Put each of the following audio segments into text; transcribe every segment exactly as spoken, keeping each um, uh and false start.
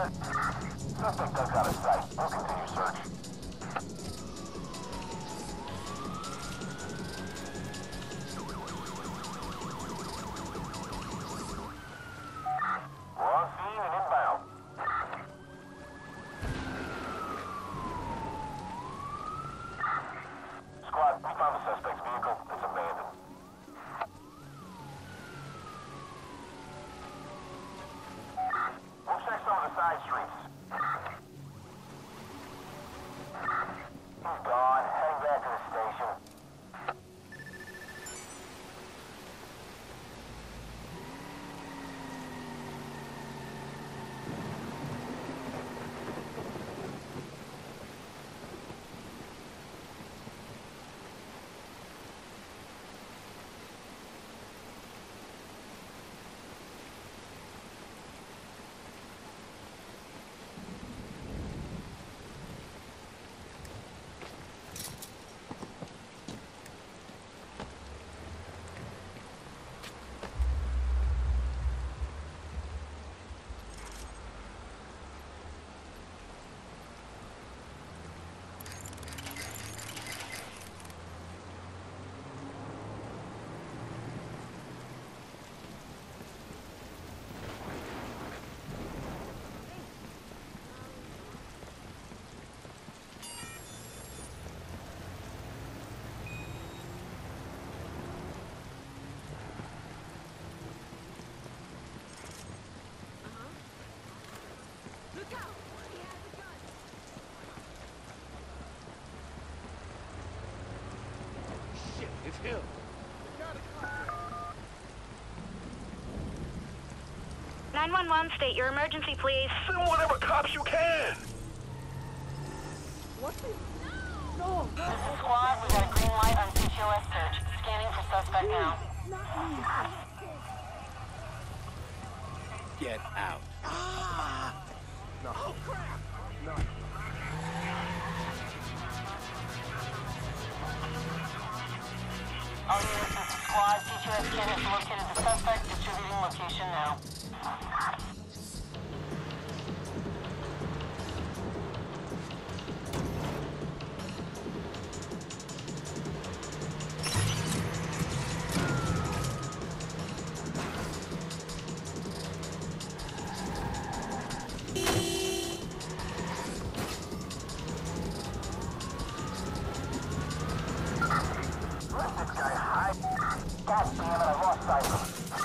Suspect duck's out of sight. We'll continue search. We're on scene and inbound. Squad, we found the suspect's vehicle. It's abandoned. We'll check some of the side streets. He's gone. Heading back to the station. It's him. nine one one, state your emergency, please. Send whatever cops you can! What the? No! No! This is squad. We got a green light on C T O S search. Scanning for suspect now. Get out. Ah! No. Oh, crap! No. All units, this is squad. C T O S scan has located the suspect. Distributing location now. God damn it, I lost sight of him.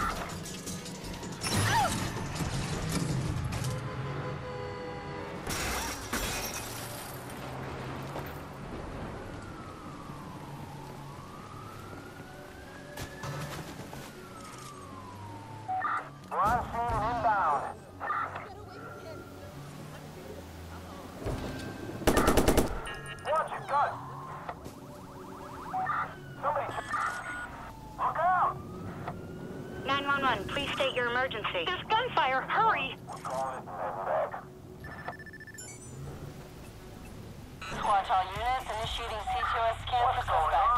We're on scene and inbound. Watch it, gun! Somebody check. Look out! nine one one, please state your emergency. There's gunfire, hurry! We're calling it Medvac. Squad, all units initiating C T O S scan for What's going suspect. on?